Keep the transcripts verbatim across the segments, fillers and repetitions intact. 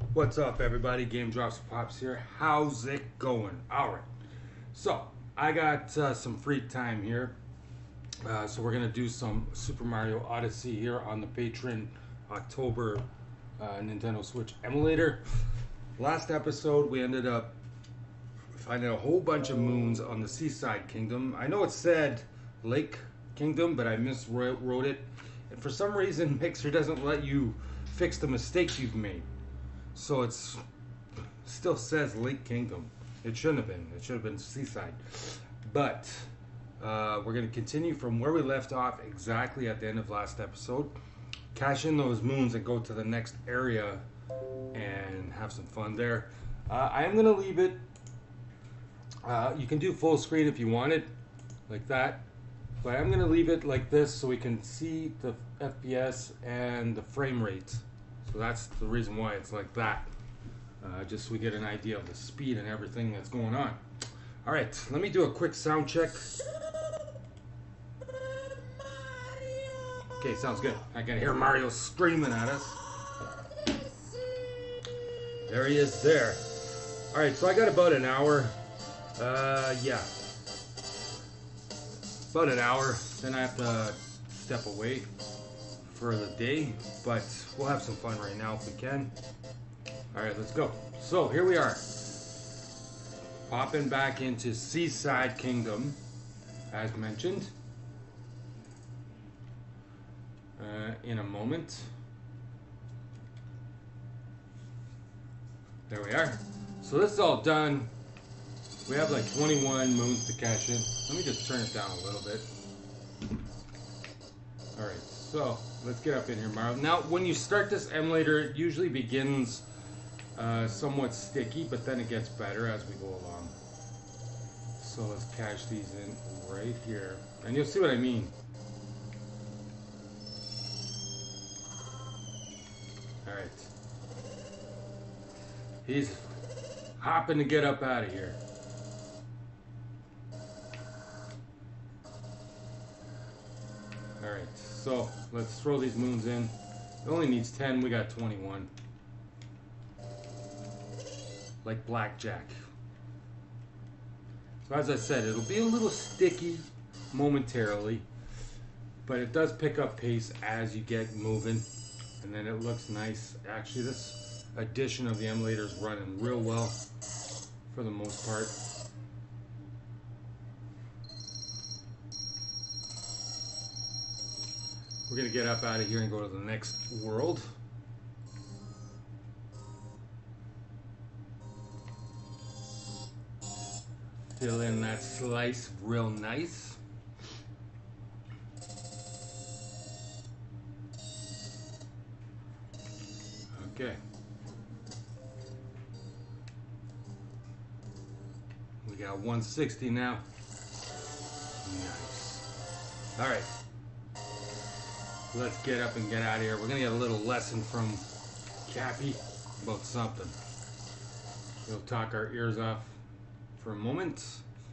What's up, everybody? Game Drops Pops here. How's it going? All right. So, I got uh, some free time here. Uh, so, we're going to do some Super Mario Odyssey here on the Patreon October uh, Nintendo Switch emulator. Last episode, we ended up finding a whole bunch of moons on the Seaside Kingdom. I know it said Lake Kingdom, but I miswrote it. And for some reason, Mixer doesn't let you fix the mistakes you've made. So it's still says Lake Kingdom. It shouldn't have been. It should have been Seaside. But uh, we're going to continue from where we left off exactly at the end of last episode. Cash in those moons and go to the next area and have some fun there. Uh, I am going to leave it. Uh, you can do full screen if you wanted, like that. But I'm going to leave it like this so we can see the F P S and the frame rate. So that's the reason why it's like that. Uh, just so we get an idea of the speed and everything that's going on. Alright, let me do a quick sound check. Okay, sounds good. I can hear Mario screaming at us. There he is there. Alright, so I got about an hour. Uh, yeah. About an hour. Then I have to step away for the day, but we'll have some fun right now if we can. Alright, let's go. So here we are, popping back into Seaside Kingdom as mentioned uh, in a moment. There we are. So this is all done. We have like twenty-one moons to cash in. Let me just turn it down a little bit. Alright, so let's get up in here, Mario. Now, when you start this emulator, it usually begins uh, somewhat sticky, but then it gets better as we go along. So let's cash these in right here. And you'll see what I mean. Alright. He's hopping to get up out of here. Alright, so let's throw these moons in. It only needs ten, we got twenty-one. Like blackjack. So as I said, it'll be a little sticky momentarily, but it does pick up pace as you get moving, and then it looks nice. Actually, this edition of the emulator is running real well for the most part. We're going to get up out of here and go to the next world. Fill in that slice real nice. Okay. We got one sixty now. Nice. All right. Let's get up and get out of here. We're going to get a little lesson from Cappy about something. We'll talk our ears off for a moment.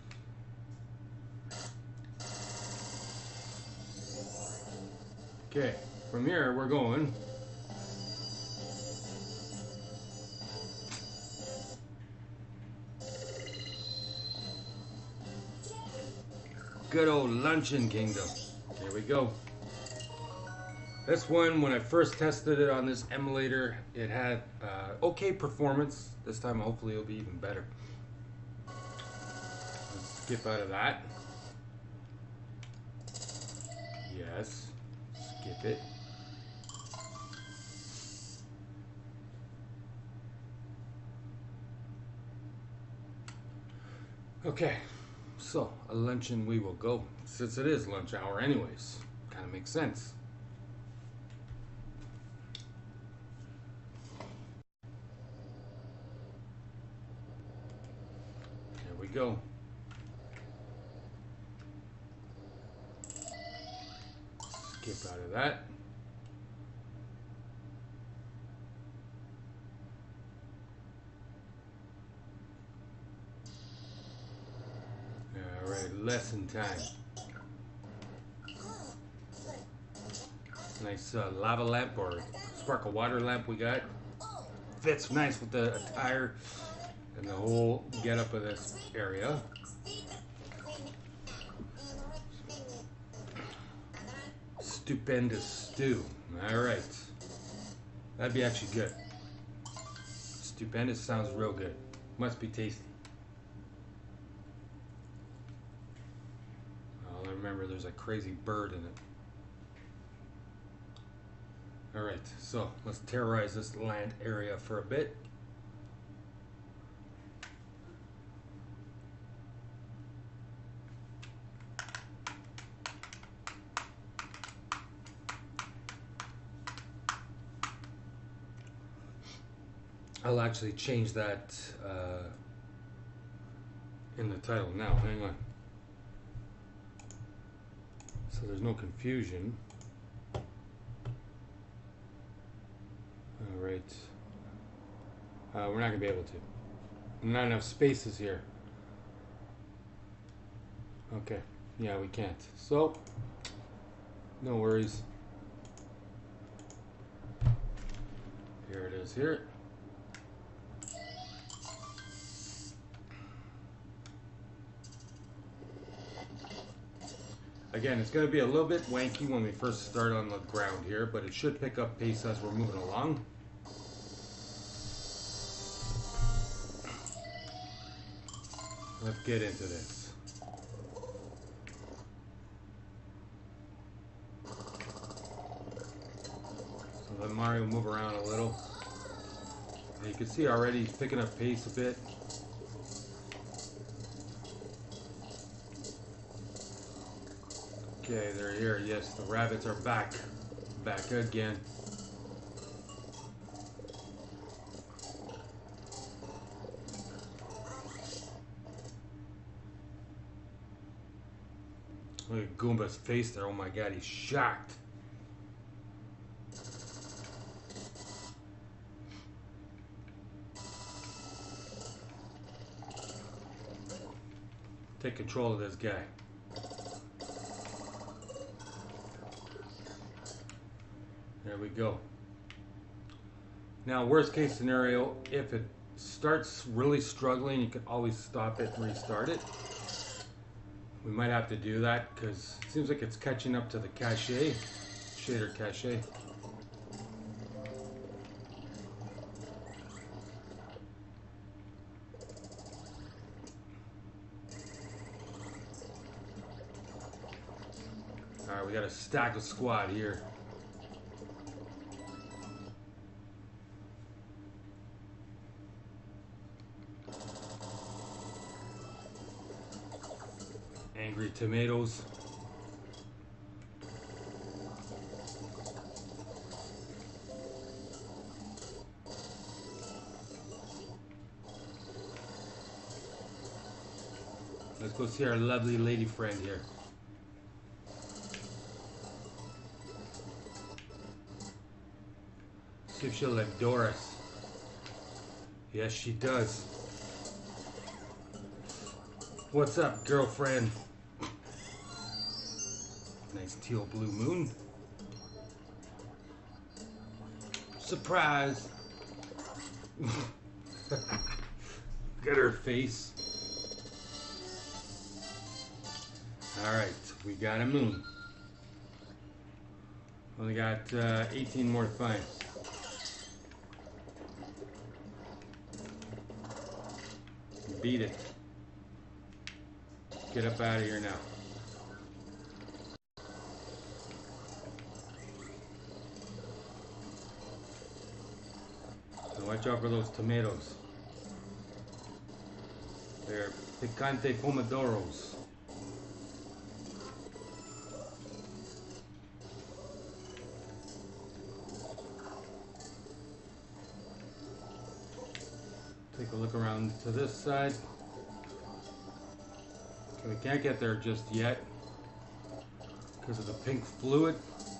Okay, from here we're going. Good old Luncheon Kingdom. Here we go. This one, when I first tested it on this emulator, it had uh, okay performance. This time, hopefully, it'll be even better. Let's skip out of that. Yes. Skip it. Okay. So, a luncheon we will go. Since it is lunch hour anyways. Kind of makes sense. Go. Skip out of that. All right, lesson time. Nice uh, lava lamp or sparkle water lamp we got. fits nice with the attire and the whole getup of this area. Stupendous stew. All right. That'd be actually good. Stupendous sounds real good. Must be tasty. Oh, remember there's a crazy bird in it. All right, so let's terrorize this land area for a bit. I'll actually change that uh, in the title now. Hang on. So there's no confusion. All right. Uh, we're not gonna be able to. Not enough spaces here. Okay. Yeah, we can't. So, no worries. Here it is here. Again, it's going to be a little bit wanky when we first start on the ground here, but it should pick up pace as we're moving along. Let's get into this. So let Mario move around a little. And you can see already he's picking up pace a bit. Okay, they're here. Yes, the rabbits are back. Back again. Look at Goomba's face there. Oh my god, he's shocked. Take control of this guy. There we go. Now, worst case scenario, if it starts really struggling, you can always stop it and restart it. We might have to do that because it seems like it's catching up to the cache, shader cache. All right, we got a stack of squad here. Angry tomatoes. Let's go see our lovely lady friend here. See if she'll like Doris. Yes, she does. What's up, girlfriend? Nice teal blue moon. Surprise! Get her face. Alright, we got a moon. Only got uh, eighteen more to find. Beat it. Get up out of here now. Watch out for those tomatoes. They're picante pomodoros. Take a look around to this side. Okay, we can't get there just yet because of the pink fluid.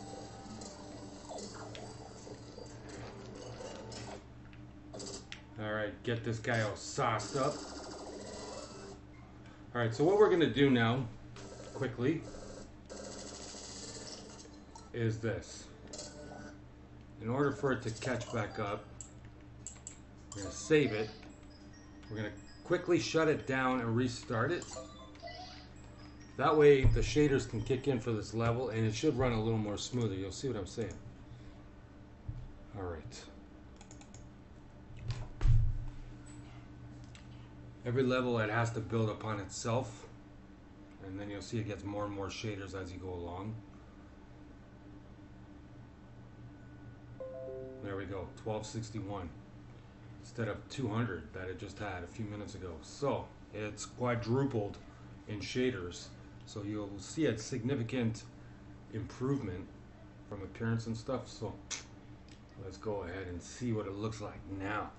Alright, get this guy all sauced up. Alright, so what we're going to do now, quickly, is this. In order for it to catch back up, We're going to save it. We're going to quickly shut it down and restart it. That way the shaders can kick in for this level and it should run a little more smoother. You'll see what I'm saying. Alright. Every level it has to build upon itself. And then you'll see it gets more and more shaders as you go along. There we go, twelve sixty-one instead of two hundred that it just had a few minutes ago. So it's quadrupled in shaders. So you'll see a significant improvement from appearance and stuff. So let's go ahead and see what it looks like now.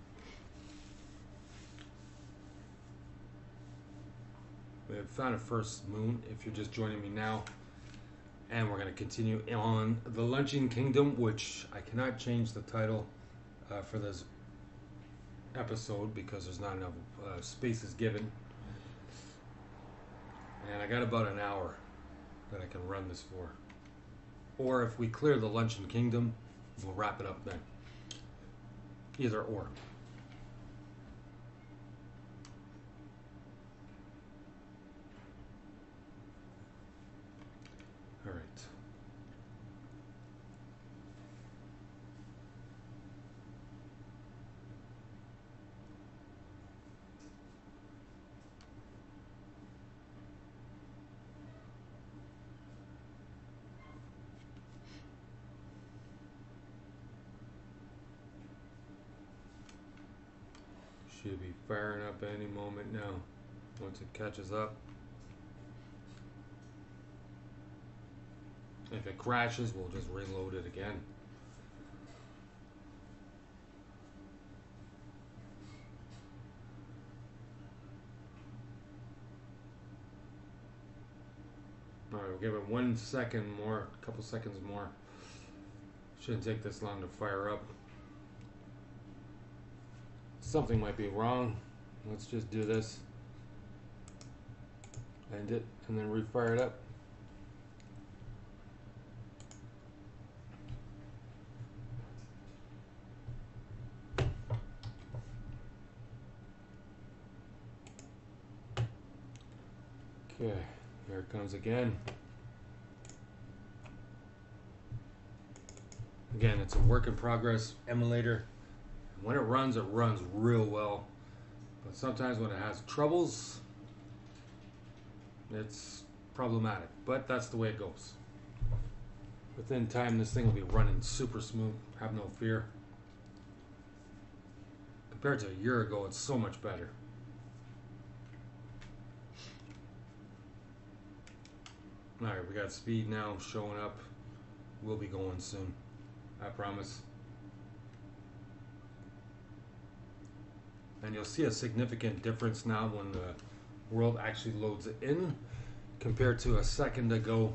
We have found a first moon if you're just joining me now. And we're going to continue on the Luncheon Kingdom, which I cannot change the title uh, for this episode because there's not enough uh, spaces given. And I got about an hour that I can run this for. Or if we clear the Luncheon Kingdom, we'll wrap it up then. Either or. All right. Should be firing up any moment now once it catches up. If it crashes, we'll just reload it again. Alright, we'll give it one second more, a couple seconds more. Shouldn't take this long to fire up. Something might be wrong. Let's just do this. End it, and then refire it up. Okay, here it comes again. Again, it's a work in progress emulator. When it runs, it runs real well. But sometimes when it has troubles, it's problematic. But that's the way it goes. Within time, this thing will be running super smooth. Have no fear. Compared to a year ago, it's so much better. Alright, we got speed now showing up. We'll be going soon. I promise. And you'll see a significant difference now when the world actually loads in compared to a second ago.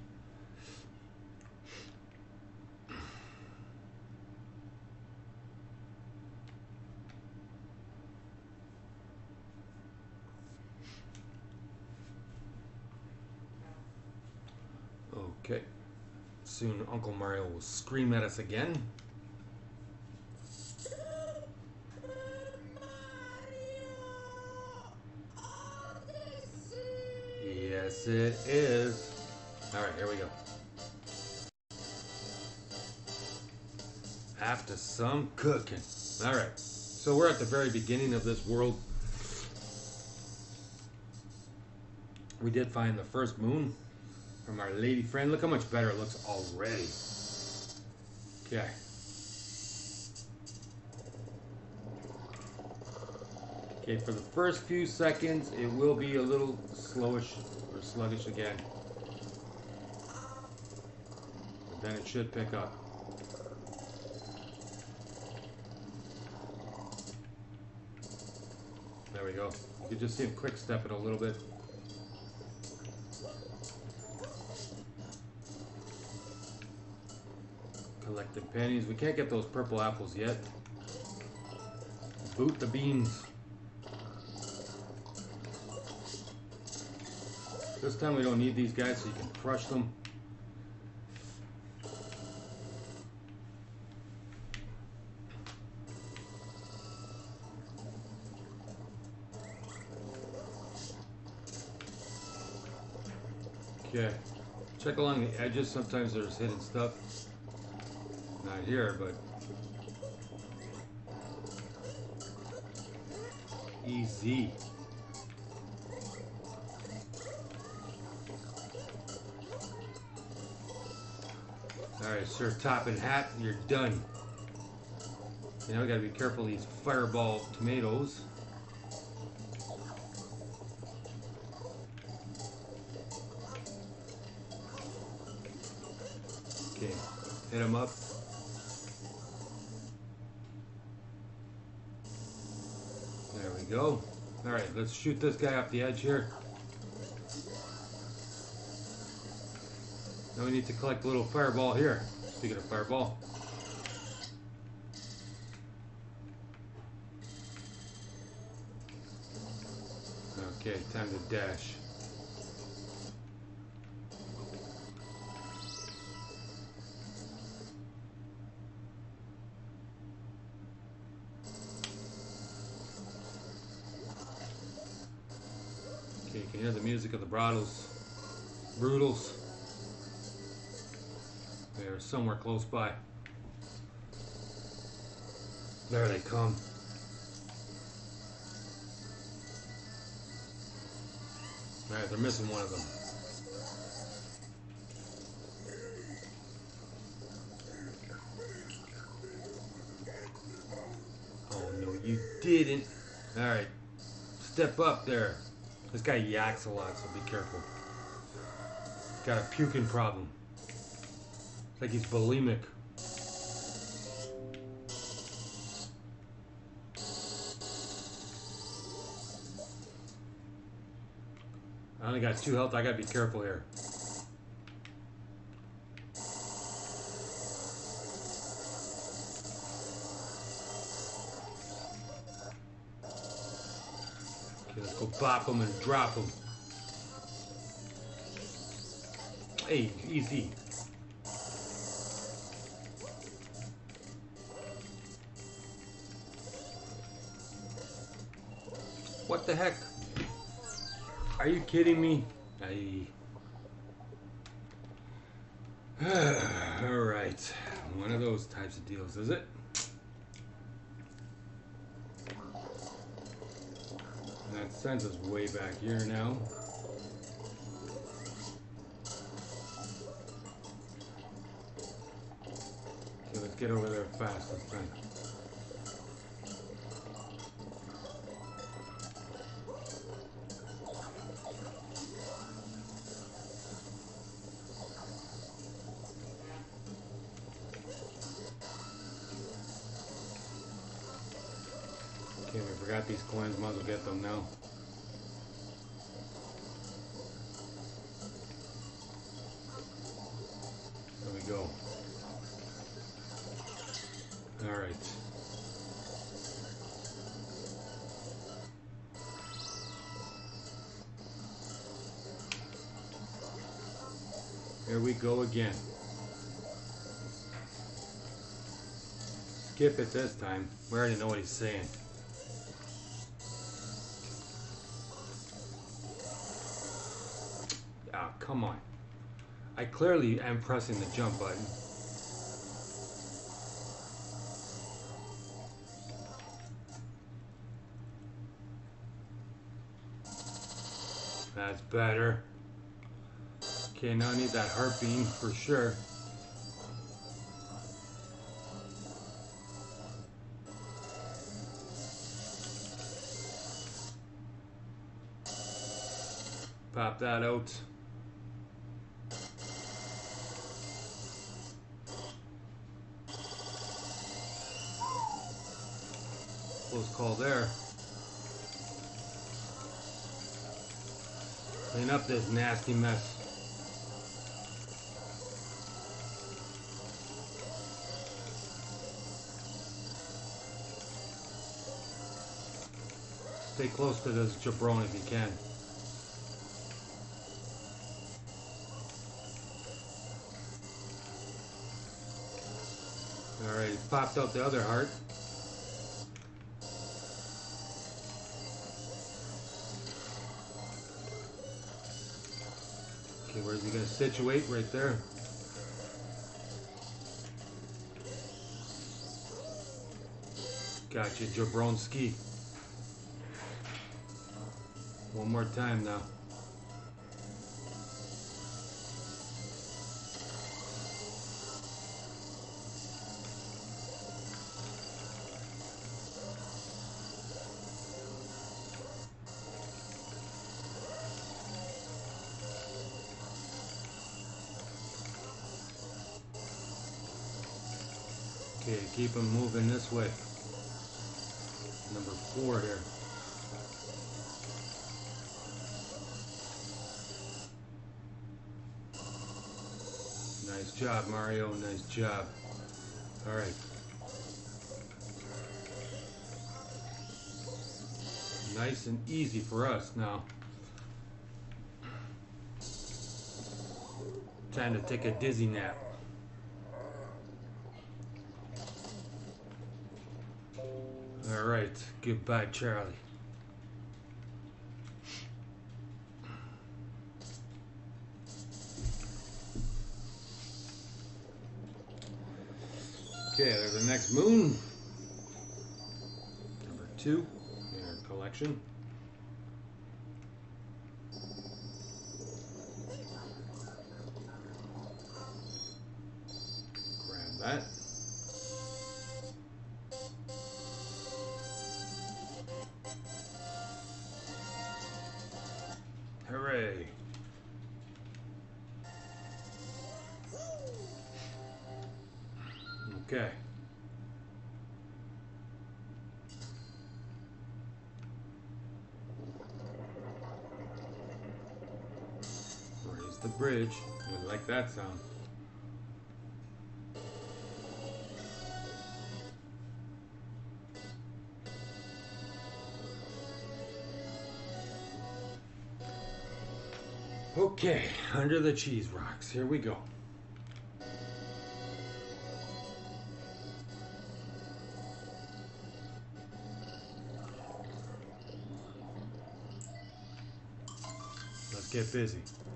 Okay. Soon Uncle Mario will scream at us again. Yes, it is. All right, here we go. After some cooking. All right, so we're at the very beginning of this world. We did find the first moon from our lady friend. Look how much better it looks already. Okay. Okay, for the first few seconds, it will be a little slowish or sluggish again. But then it should pick up. There we go. You can just see him quick step it a little bit. Collecting pennies. We can't get those purple apples yet. Boot the beans. This time we don't need these guys, so you can crush them. Okay. Check along the edges. Sometimes there's hidden stuff. Not here, but easy. Alright, sir, top and hat, you're done. You know, we gotta be careful of these fireball tomatoes. Okay, hit them up. There we go. Alright, let's shoot this guy off the edge here. Now we need to collect a little fireball here. Speaking of fireball. Okay, time to dash. Okay, you can hear the music of the Brutals. Brutals. They're somewhere close by. There they come. Alright, they're missing one of them. Oh no, you didn't. Alright, step up there. This guy yaks a lot, so be careful. Got a puking problem. It's like he's bulimic. I only got two health. I gotta be careful here. Okay, let's go bop him and drop him. Hey, easy. What the heck? Are you kidding me? I... Alright. One of those types of deals, is it? That sends us way back here now. Okay, let's get over there fast this time. Okay, we forgot these coins, might as well get them now. There we go. Alright. Here we go again. Skip it this time. We already know what he's saying. Ah, come on. I clearly am pressing the jump button. That's better. Okay, now I need that heart beam for sure. Pop that out. Close call there. Clean up this nasty mess. Stay close to this jabron if you can. Alright, popped out the other heart. Okay, where's he gonna situate? Right there. Gotcha, Jabronski. One more time now. Okay, keep him moving this way. Number four here. Nice job, Mario. Nice job. All right. Nice and easy for us now. Time to take a dizzy nap. All right. Goodbye, Charlie. Okay, there's the next moon. Number two in our collection. Grab that. Hooray. Okay. Raise the bridge. We like that sound. Okay, under the cheese rocks. Here we go. Let's get busy.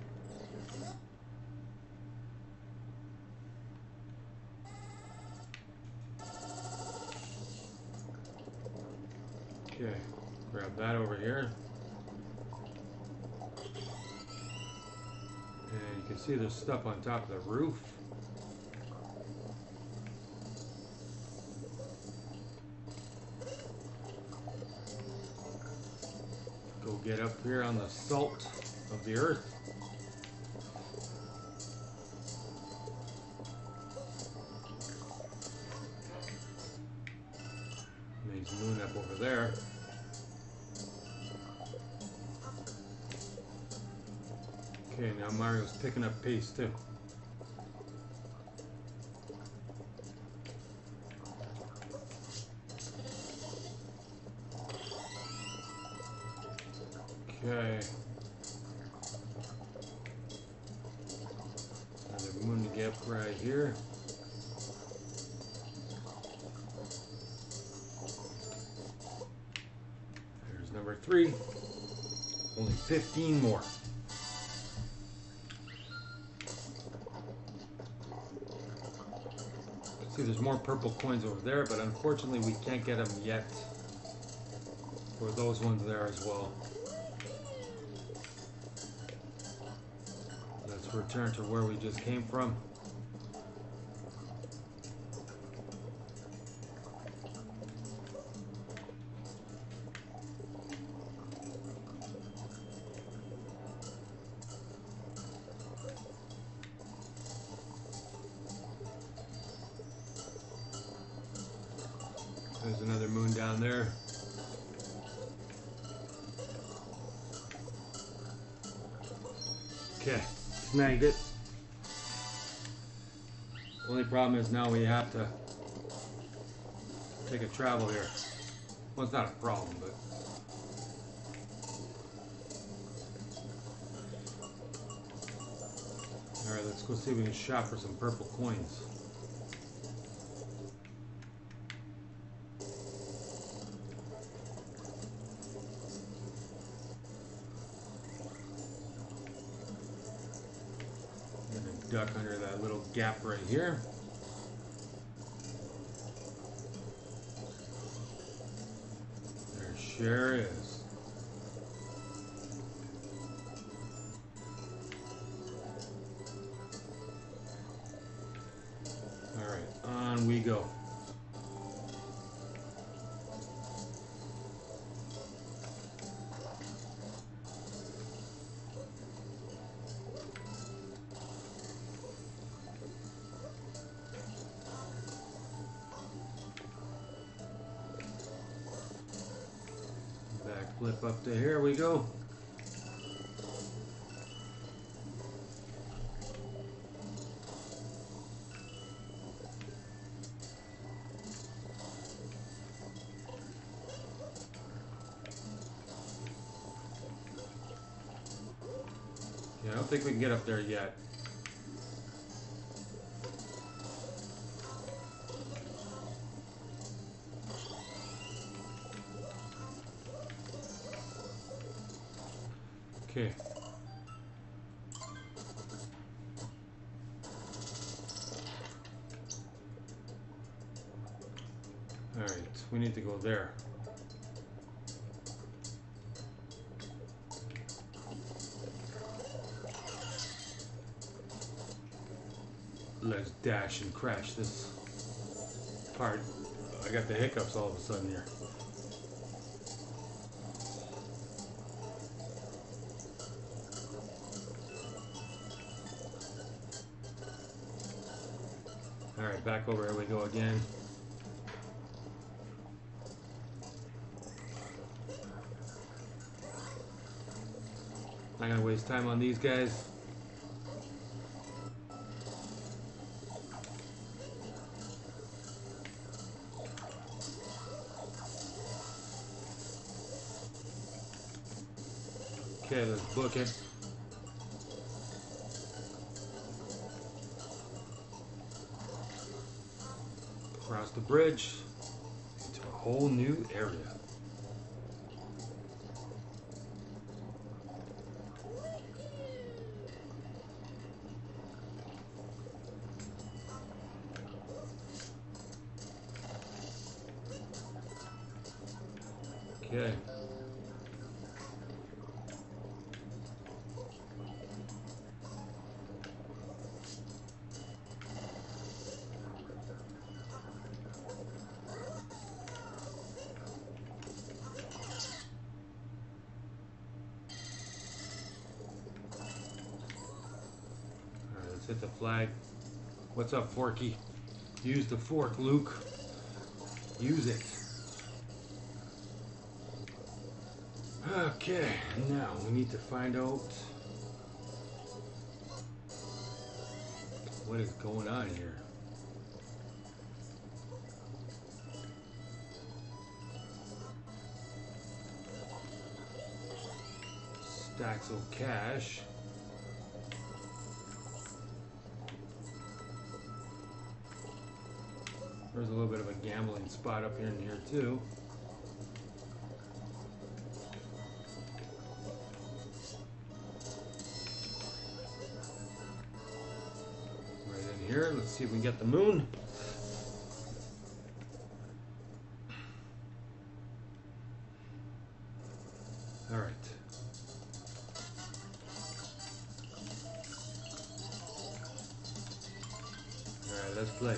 Okay, grab that over here. And you can see there's stuff on top of the roof. Go get up here on the salt of the earth. Nice moon up over there. Okay, now Mario's picking up pace too. Okay. Another moon to get up right here. There's number three. Only fifteen more. See, there's more purple coins over there, but unfortunately we can't get them yet for those ones there as well. Let's return to where we just came from. There's another moon down there. Okay, snagged it. Only problem is now we have to take a travel here. Well, it's not a problem, but all right, let's go see if we can shop for some purple coins. duck under that little gap right here. There sure is. All right, on we go. Flip up to here we go. Yeah, I don't think we can get up there yet. Okay. All right, we need to go there. Let's dash and crash this part. I got the hiccups all of a sudden here. All right, back over, here we go again. Not gonna waste time on these guys. Okay, let's book it. Across the bridge into a whole new area. Okay. Hit the flag. What's up, Forky? Use the fork, Luke. Use it. Okay, now we need to find out what is going on here. Stacks of cash. There's a little bit of a gambling spot up here in here too. Right in here, let's see if we can get the moon. All right. All right, let's play.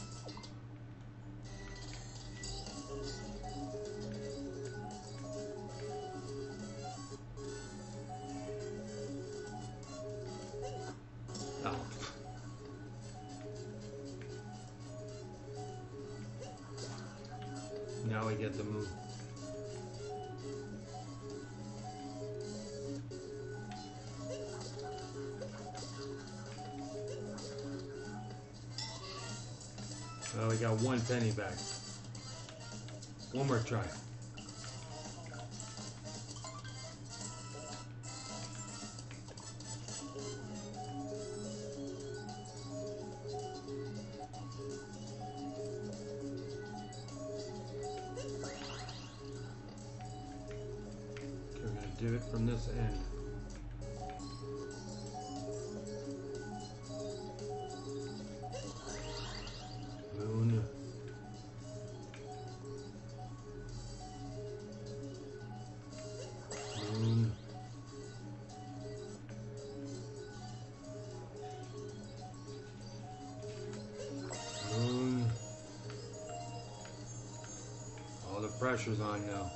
Now we get the moon. Well, we got one penny back. One more try. Do it from this end. pressure's on now.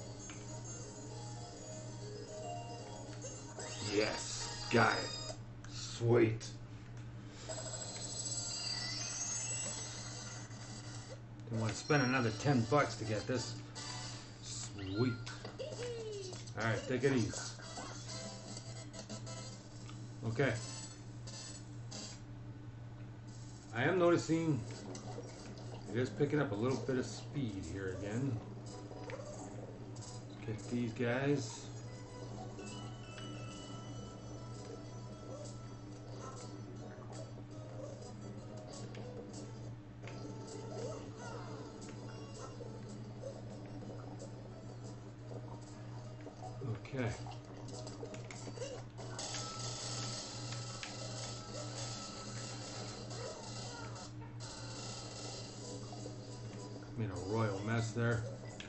Yes, got it. Sweet. Don't want to spend another ten bucks to get this. Sweet. Alright, take it easy. Okay. I am noticing it is picking up a little bit of speed here again. Get these guys. Okay. Made a royal mess there.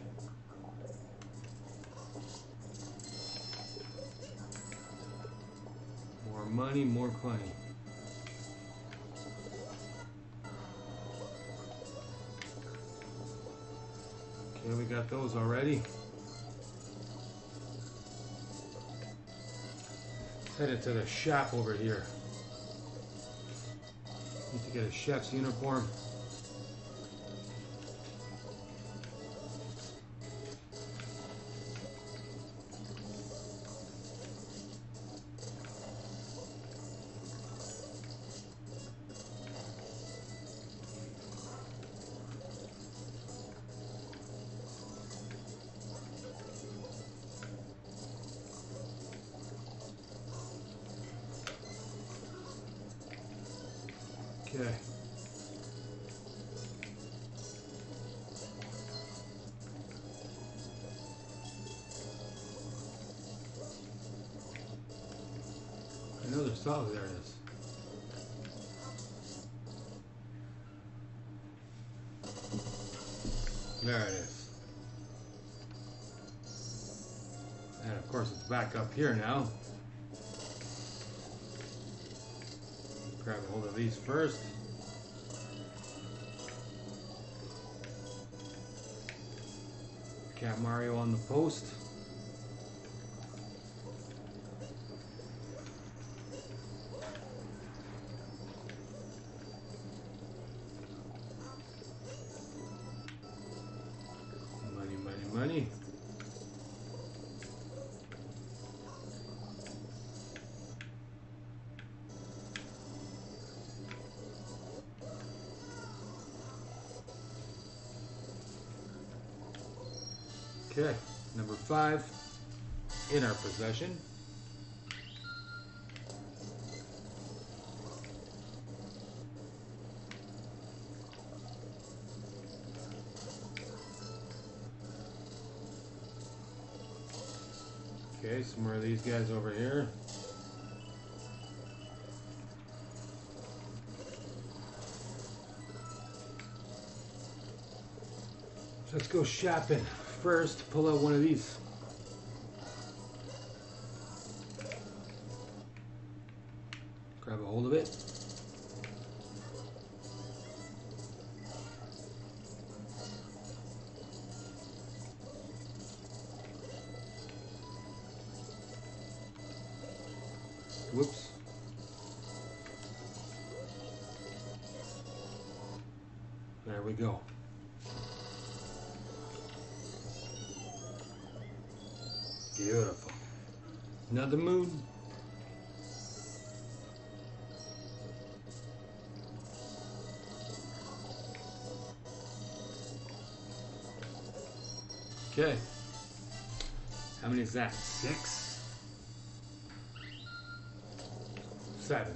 More money, more money. Okay, we got those already. Headed to the shop over here. Need to get a chef's uniform. Okay. Another solid, there it is. There it is. And of course it's back up here now. Grab a hold of these first. Cat Mario on the post. Money, money, money. Okay, number five in our possession. Okay, some more of these guys over here. Let's go shopping. First, pull out one of these. Grab a hold of it. Whoops. There we go. Beautiful. Another moon. Okay. How many is that? Six? Seven.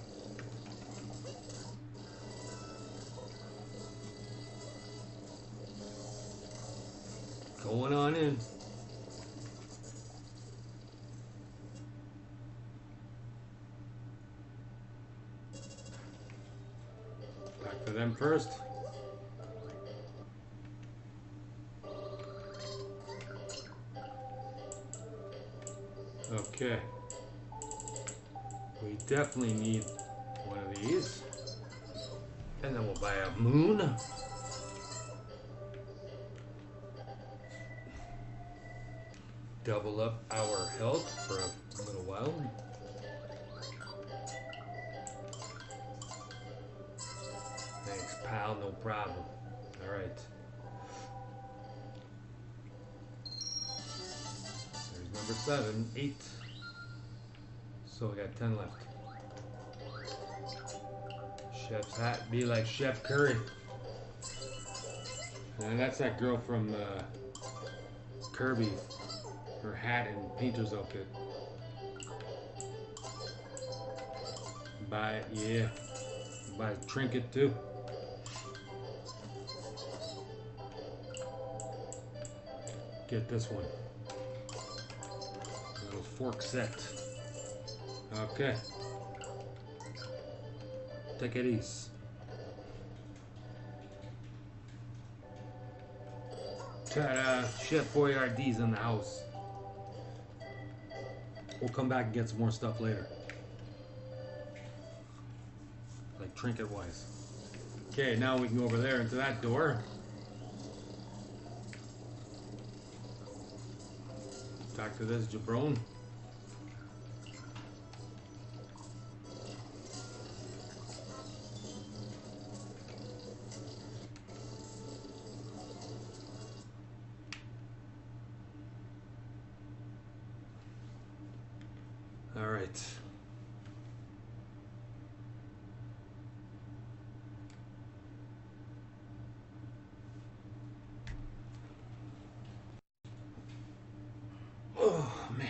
Going on in. Back to them first. Okay. We definitely need one of these. And then we'll buy a moon. double up our health for a little while. Thanks, pal, no problem. Alright. There's number seven, eight. So we got ten left. Chef's hat, be like Chef Curry. And that's that girl from uh, Kirby. Her hat and painter's outfit. Buy it, yeah. Buy a trinket too. Get this one. A little fork set. Okay. Take it easy. Ta-da! Chef Boyardee's in the house. We'll come back and get some more stuff later. Like trinket wise. Okay, now we can go over there into that door. Talk to this jabron. All right. Oh, man.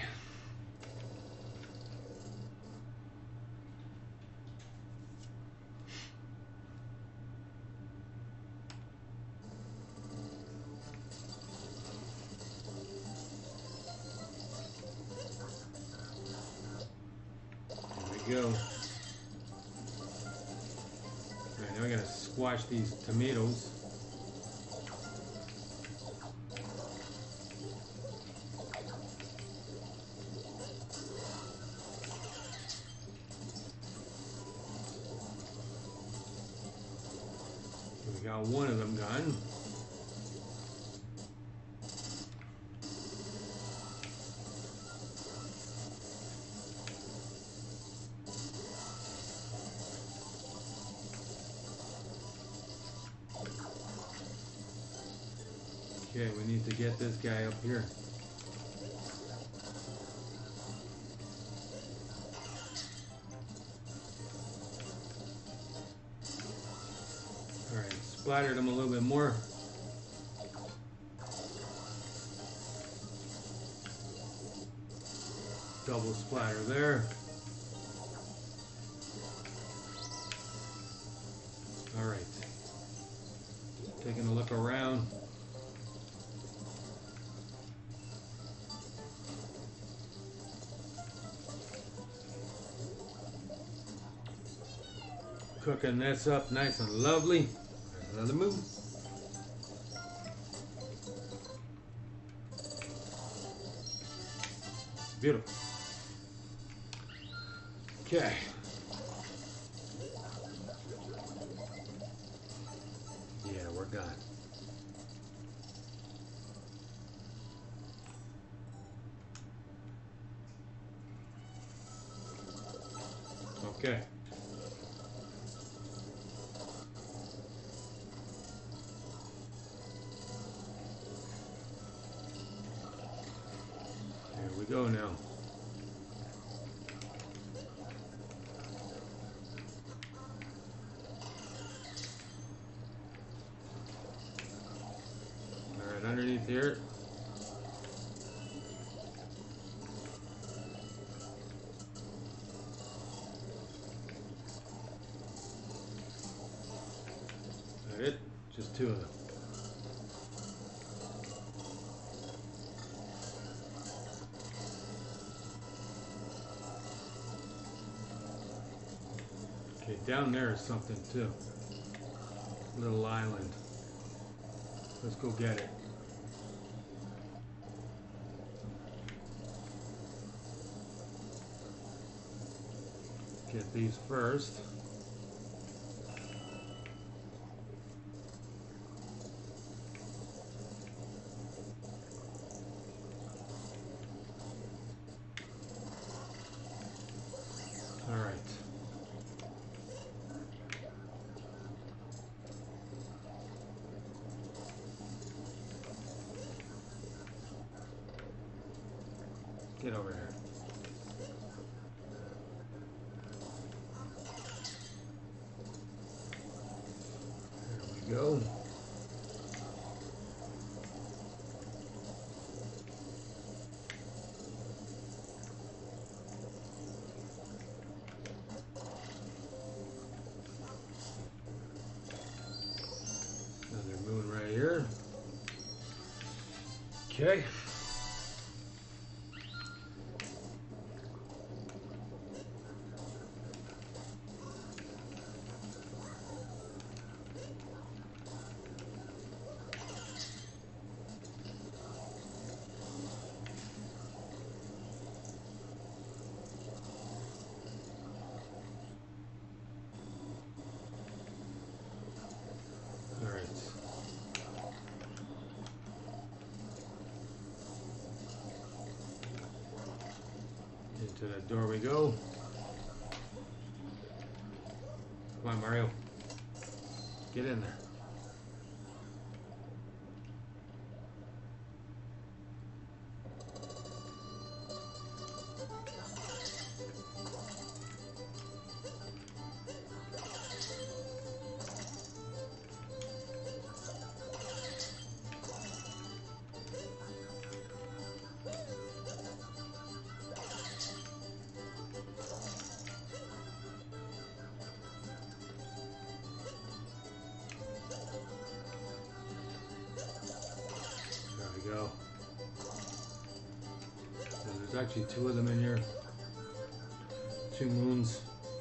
There we go. All right, now we gotta squash these tomatoes. We got one of them gone. Okay, we need to get this guy up here. Alright, splattered him a little bit more. Double splatter there. Alright. Taking a look around. Cooking this up nice and lovely. There's another move. Beautiful. Okay. Yeah, we're gone. Okay. Here we go now. All right, underneath here. That it? Just two of them. Okay, down there is something too. Little island. Let's go get it. Get these first. All right. Get over here. There we go. Another moon right here. Okay. To that door we go. Come on, Mario. Get in there. Go. And there's actually two of them in here. Two moons.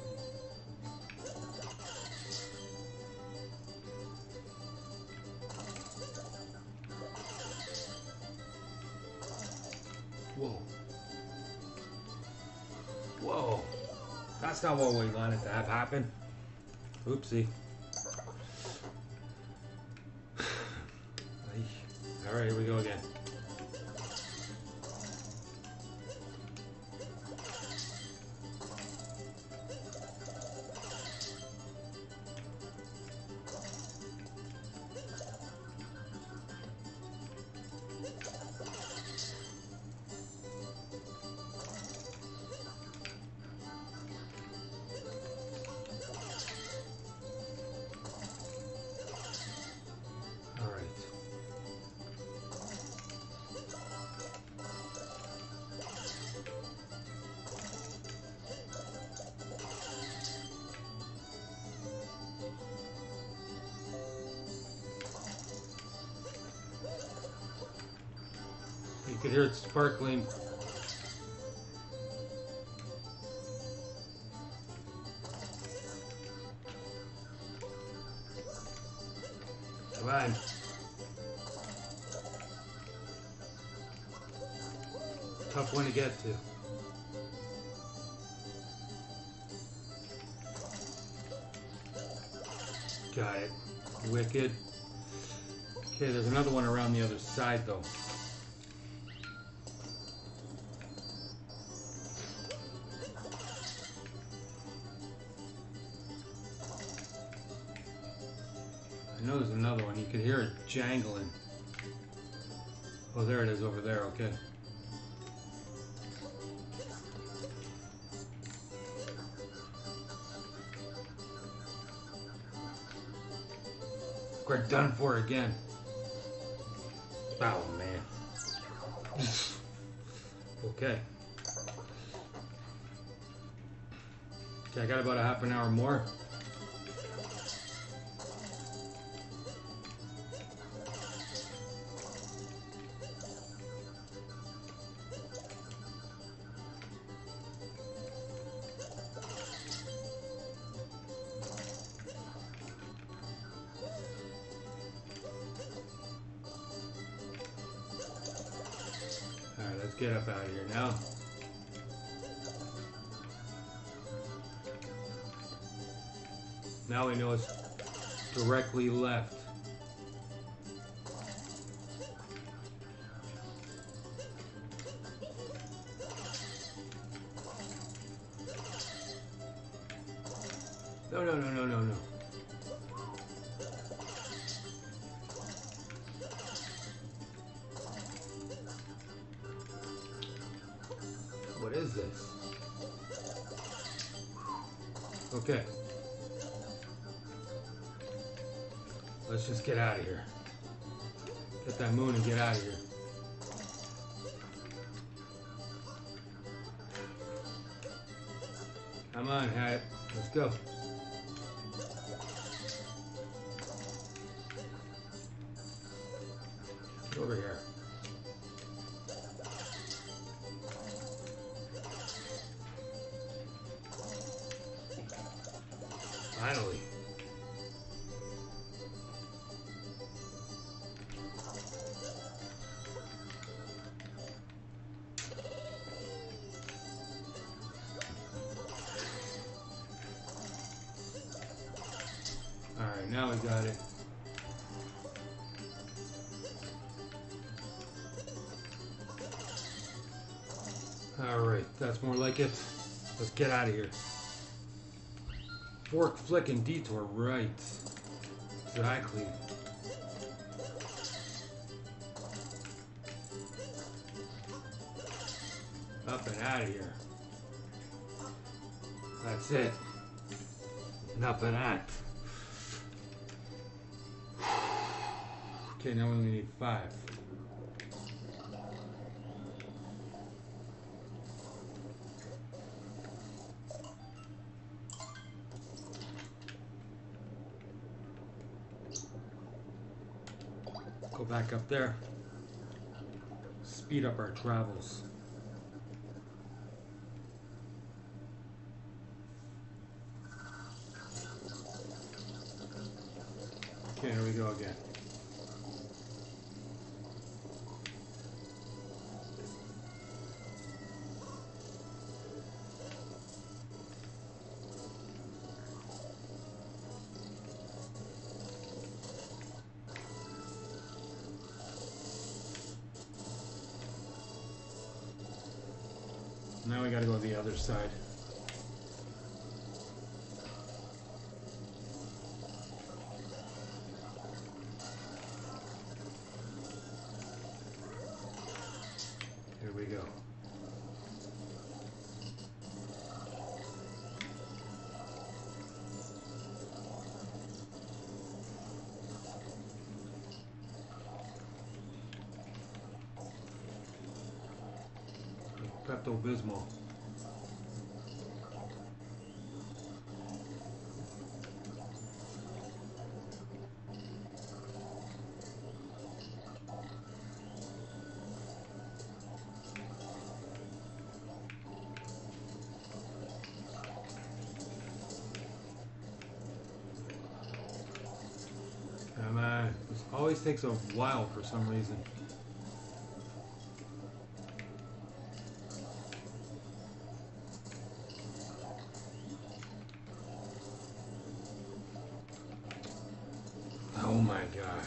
Whoa. Whoa. That's not what we wanted to have happen. Oopsie. All right, here we go again. You can hear it sparkling. Come on. Tough one to get to. Got it. Wicked. Okay, there's another one around the other side though. I know there's another one. You can hear it jangling. Oh, there it is over there. Okay. We're done for again. Oh, man. Okay. Okay, I got about a half an hour more. Alright, let's get up out of here now. Now we know it's directly left. No, no, no, no, no, no. What is this? Okay. Let's just get out of here. Get that moon and get out of here. Come on, Hat. Let's go. Get over here. Finally. Alright, now we got it. Alright, that's more like it. Let's get out of here. Fork, flick, and detour, right. Exactly. Up and out of here. That's it. Enough of that. Okay, now we only need five. Go back up there. Speed up our travels. Okay, here we go again. Now we gotta go to the other side. Here we go. Pepto-Bismol. Come on. This always takes a while for some reason. Oh my God.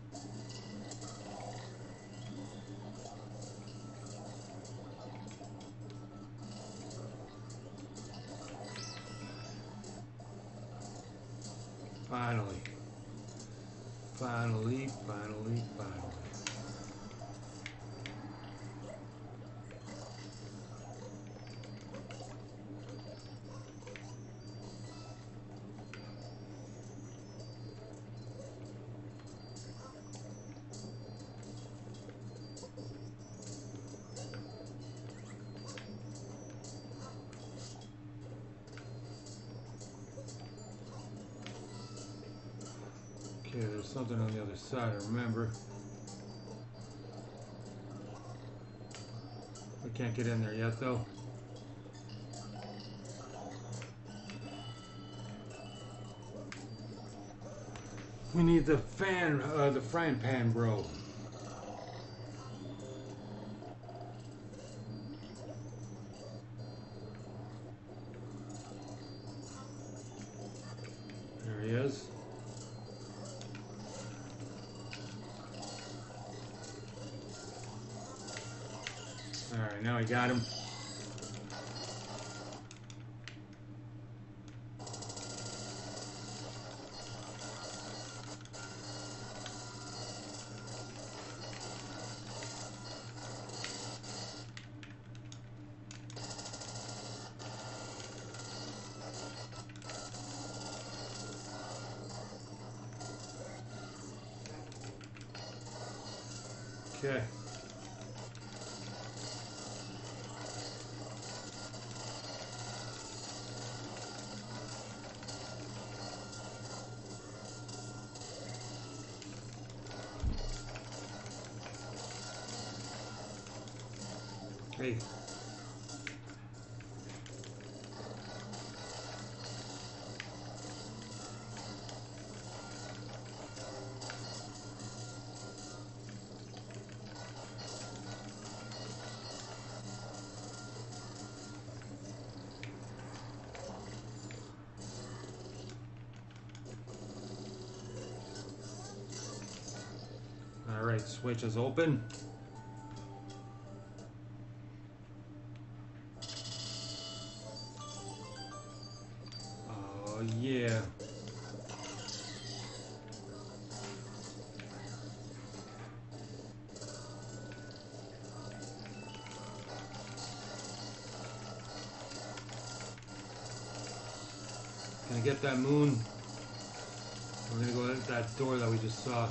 Finally. Finally, finally, finally. Okay, there's something on the other side, I remember. We can't get in there yet, though. We need the fan, uh, the frying pan, bro. There he is. Alright, now I got him. Okay. Hey. All right, switch is open. Oh yeah. Gonna get that moon. We're gonna go at that door that we just saw.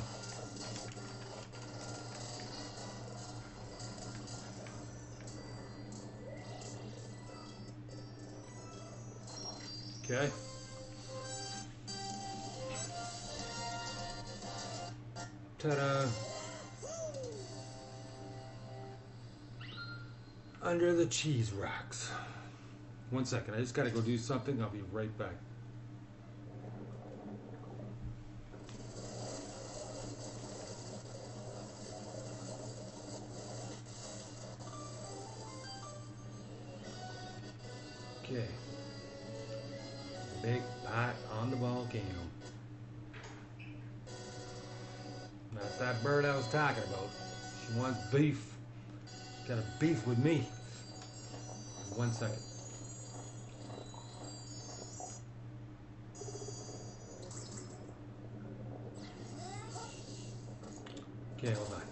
Okay. Ta-da. Under the cheese rocks. One second, I just gotta go do something. I'll be right back. Okay. Big pot on the volcano. Not that bird I was talking about. She wants beef. Got a beef with me. One second. Okay, hold on.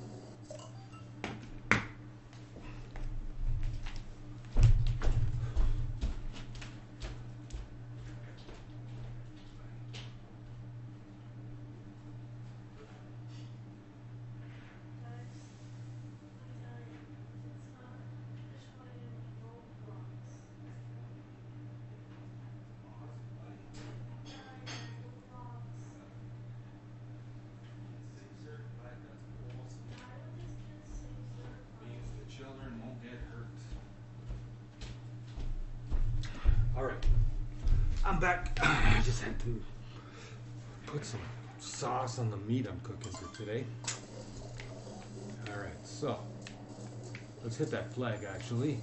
Alright, I'm back. I just had to put some sauce on the meat I'm cooking for today. Alright, so let's hit that flag actually.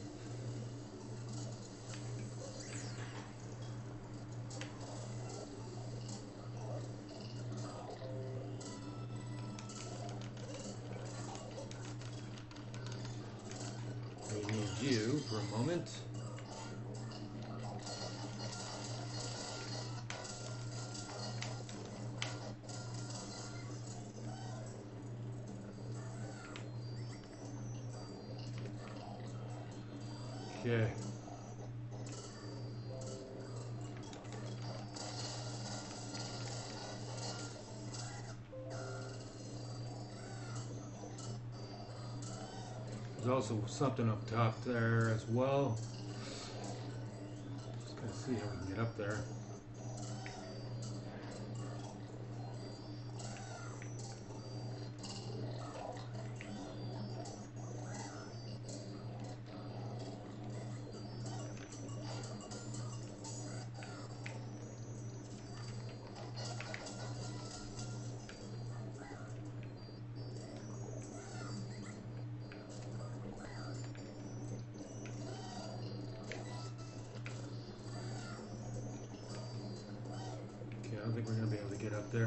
We need you for a moment. Okay. There's also something up top there as well. Just gotta see how we can get up there. I don't think we're going to be able to get up there.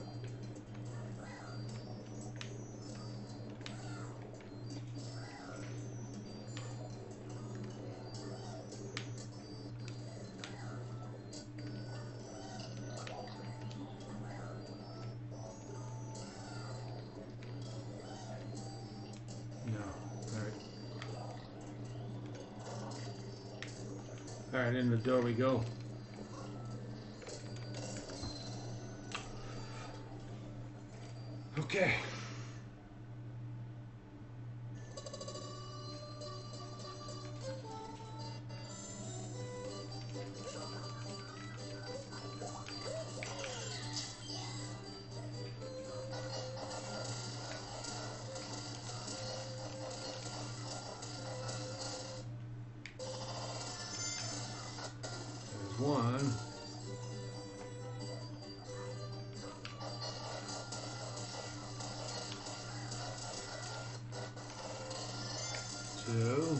No. All right. All right, in the door we go. Okay. one. Two.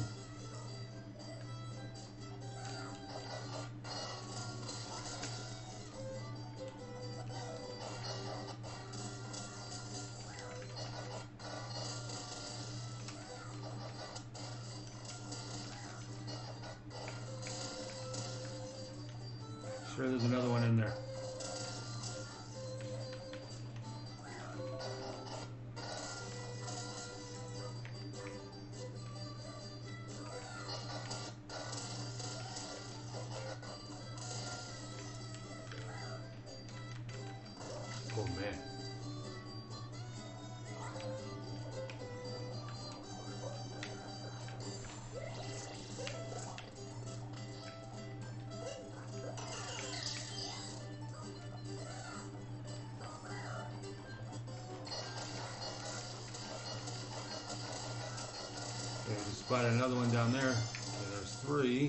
Sure, there's another one in there. Oh man. Okay, just spotted another one down there. Okay, there's three.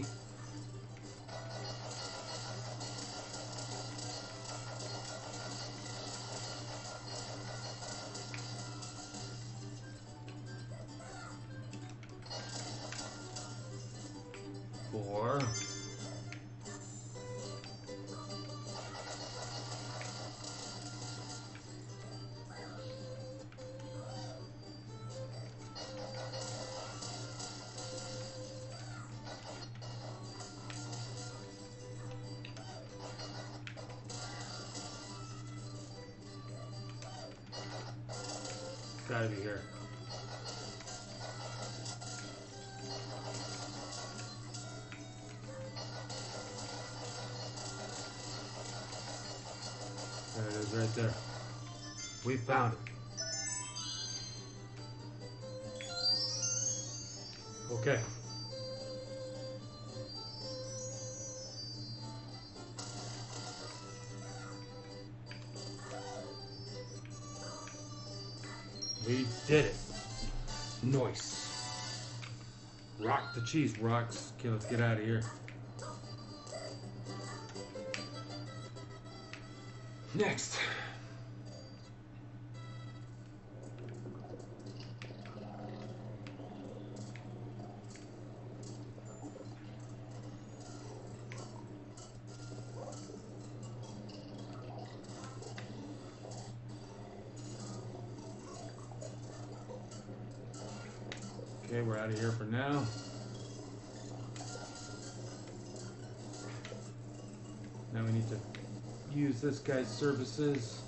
Four. Gotta be here. There it is, right there. We found it. Okay. We did it. Nice. Rock the cheese rocks. Okay, let's get out of here. Next. Okay, we're out of here for now. Now we need to use this guy's services.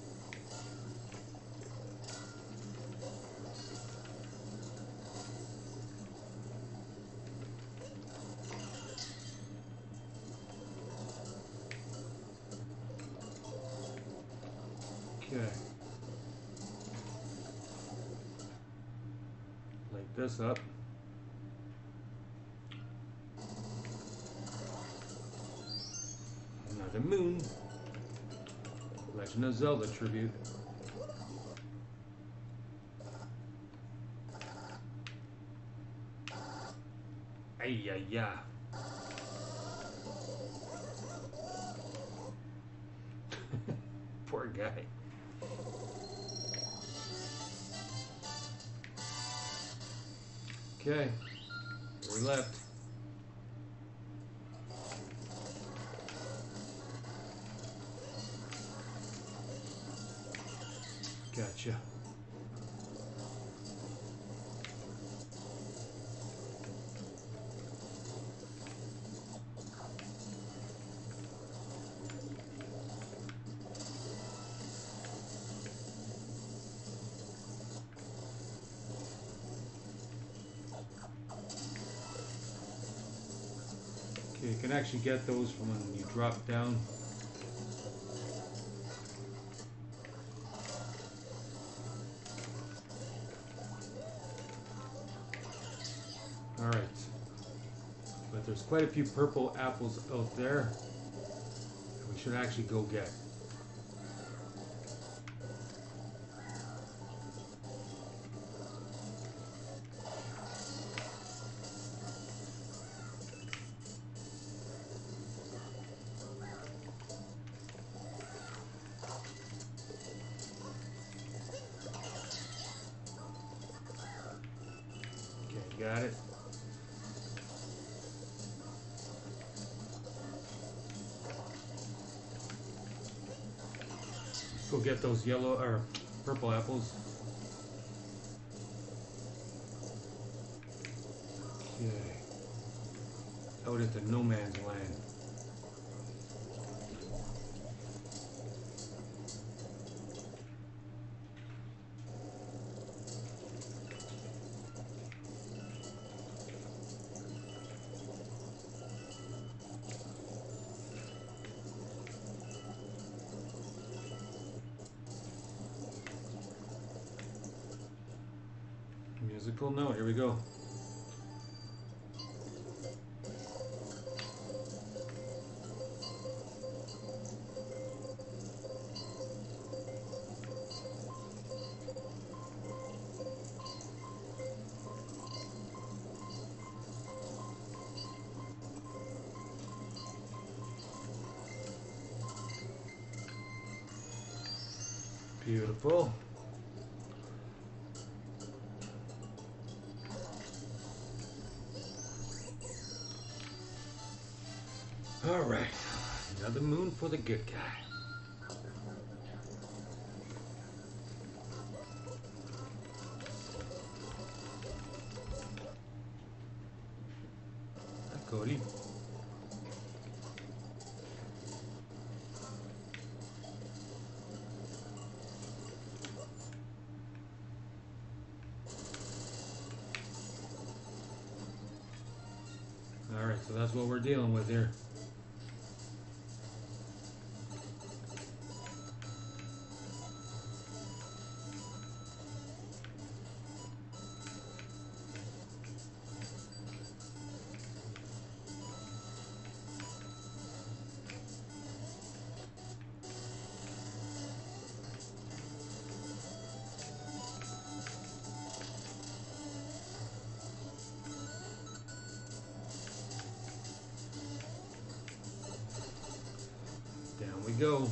Okay. Light this up. Another moon. Legend of Zelda tribute. Ay, ay, ay. Poor guy. Okay, we left. Gotcha. Okay, you can actually get those from when you drop down. Alright, but there's quite a few purple apples out there that we should actually go get. got it. Let's go get those yellow or purple apples. Okay. Out into no man's land. Musical note, here we go. Beautiful. All right, another moon for the good guy. Hi, Cody. All right, so that's what we're dealing with here. Down we go.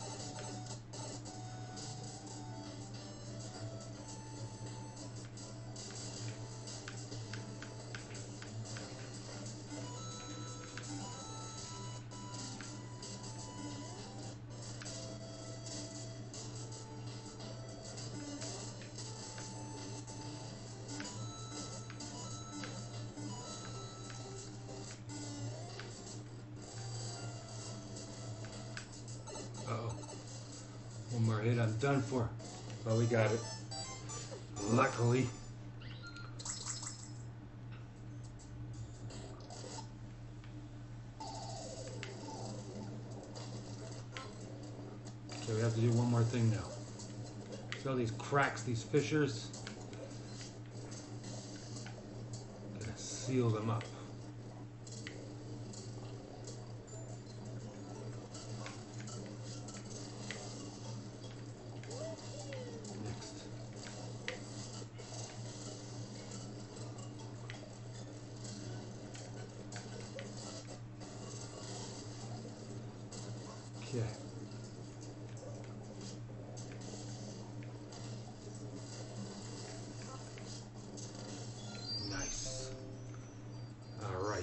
Uh-oh. One more hit, I'm done for. But we got it. Luckily. Okay, we have to do one more thing now. See all these cracks, these fissures? Gotta seal them up. Okay. Nice. All right.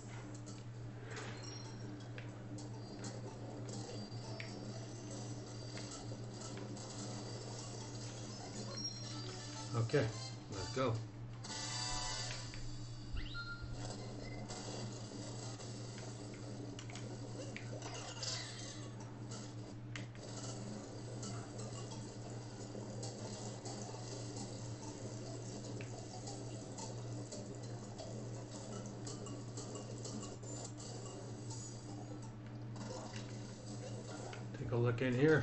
Okay, let's go. Take a look in here.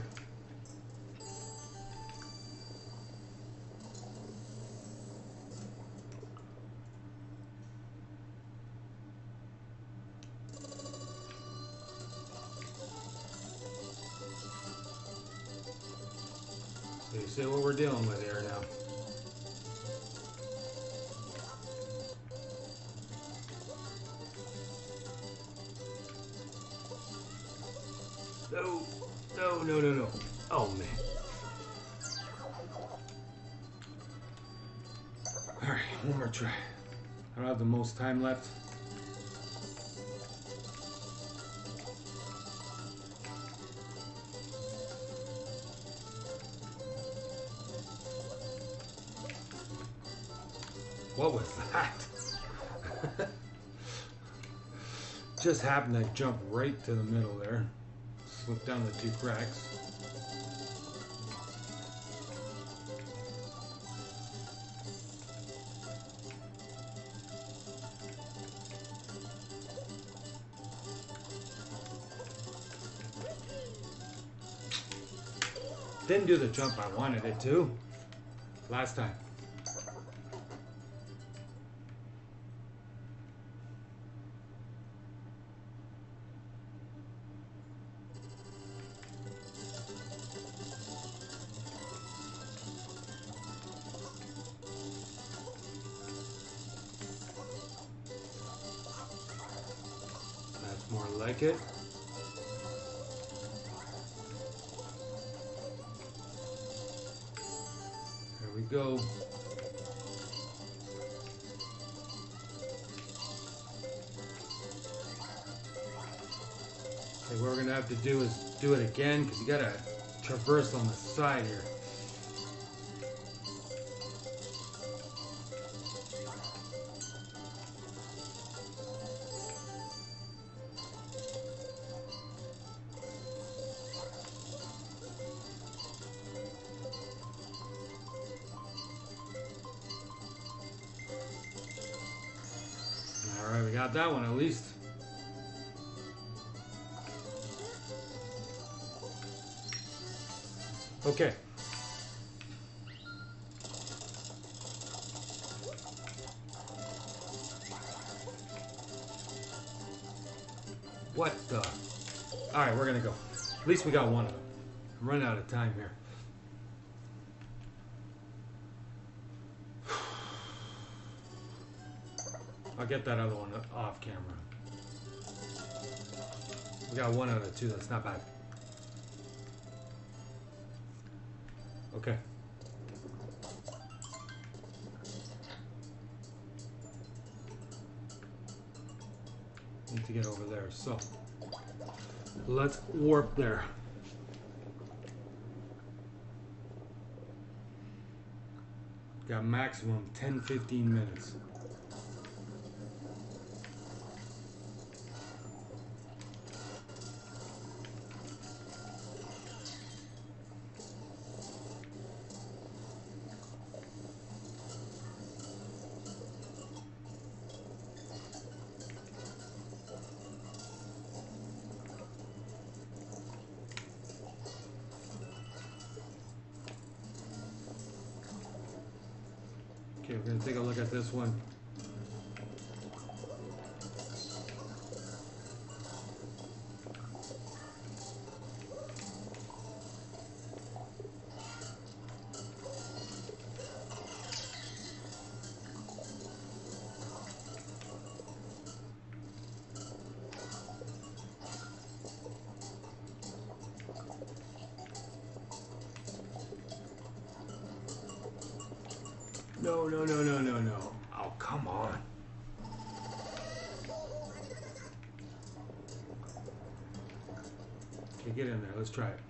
So you see what we're dealing with here now. No, no, no, no, no. Oh, man. All right, one more try. I don't have the most time left. What was that? Just happened to jump right to the middle there. Slip down the two cracks. Didn't do the jump I wanted it to last time. That's more like it. We go. Okay, what we're gonna have to do is do it again because you gotta traverse on the side here. Alright, we got that one at least. Okay. What the? Alright, we're gonna go. At least we got one of them. I'm running out of time here. I'll get that other one off camera. We got one out of two, that's not bad. Okay. Need to get over there, so let's warp there. Got maximum ten to fifteen minutes. Okay, we're going to take a look at this one. No, no, no, no, no, no. Oh, come on. Okay, get in there. Let's try it.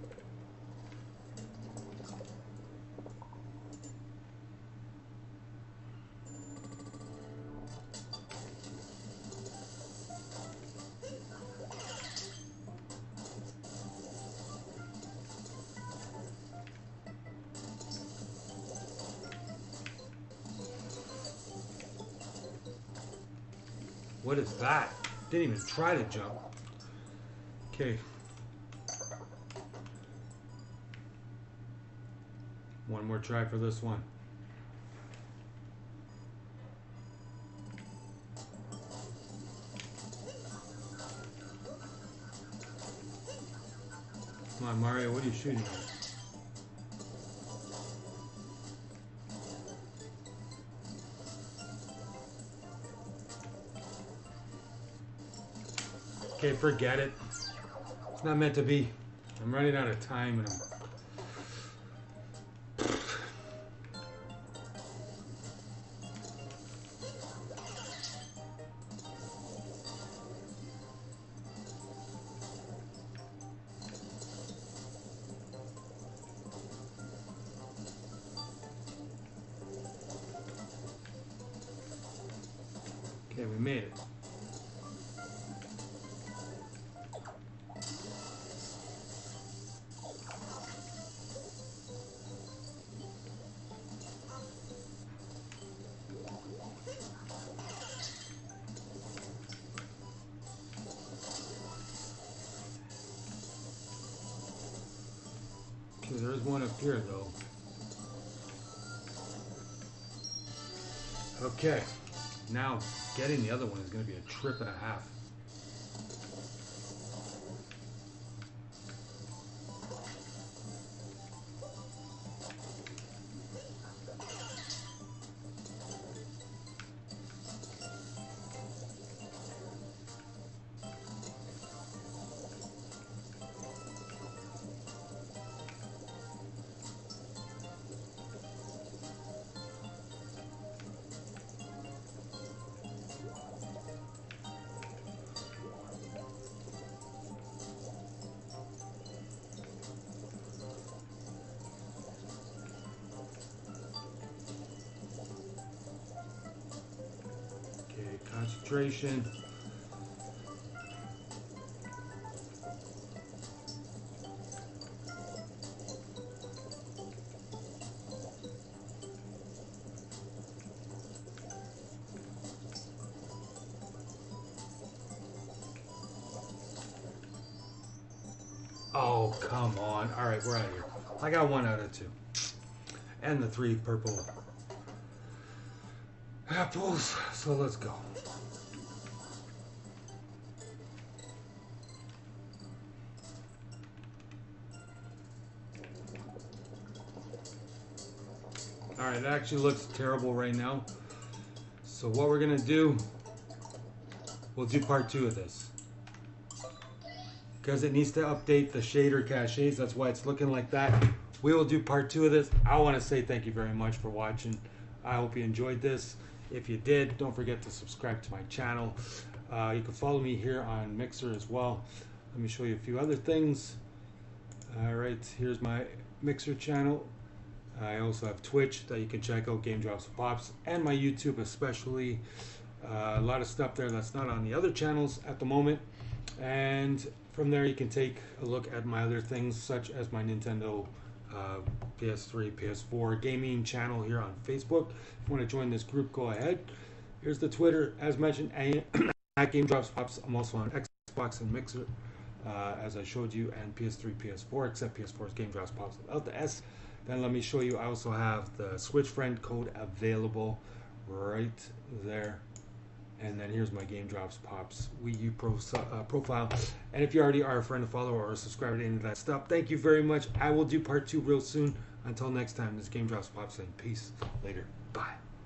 What is that? Didn't even try to jump. Okay. One more try for this one. Come on, Mario, what are you shooting at? Okay, forget it. It's not meant to be. I'm running out of time and I'm... we made it. Okay, there's one up here though. Okay, now getting the other one is going to be a trip and a half. Concentration. Oh, come on. All right, we're out of here. I got one out of two. And the three purple apples. So let's go. Alright, it actually looks terrible right now. So what we're going to do, we'll do part two of this. Because it needs to update the shader caches, that's why it's looking like that. We will do part two of this. I want to say thank you very much for watching. I hope you enjoyed this. If you did, don't forget to subscribe to my channel. Uh, you can follow me here on Mixer as well. Let me show you a few other things. Alright, here's my Mixer channel. I also have Twitch that you can check out, Game Drops with Pops, and my YouTube especially. Uh, a lot of stuff there that's not on the other channels at the moment. And from there you can take a look at my other things, such as my Nintendo uh, P S three, P S four gaming channel here on Facebook. If you want to join this group, go ahead. Here's the Twitter, as mentioned, at Game Drops Pops. I'm also on Xbox and Mixer, uh, as I showed you, and P S three, P S four, except P S four is Game Drops Pops without the S. Then let me show you, I also have the Switch friend code available right there. And then here's my Game Drops Pops Wii U Pro, uh, profile. And if you already are a friend, a follower, or a subscriber to any of that stuff, thank you very much. I will do part two real soon. Until next time, this is Game Drops Pops saying peace. Later. Bye.